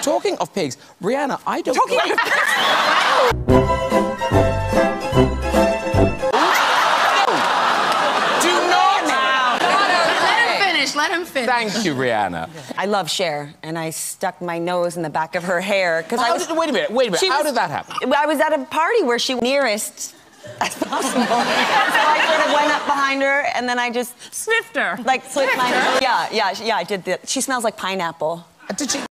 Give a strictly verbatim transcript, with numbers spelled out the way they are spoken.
Talking of pigs, Rihanna, I don't... Talking of Let him finish. Thank you, Rihanna. I love Cher, and I stuck my nose in the back of her hair because I was. Did, wait a minute, wait a minute. How was, did that happen? I was at a party where she was nearest as possible. So I sort of went up behind her, and then I just sniffed her. Like flipped my nose. Yeah, yeah, yeah. I did that. She smells like pineapple. Did she?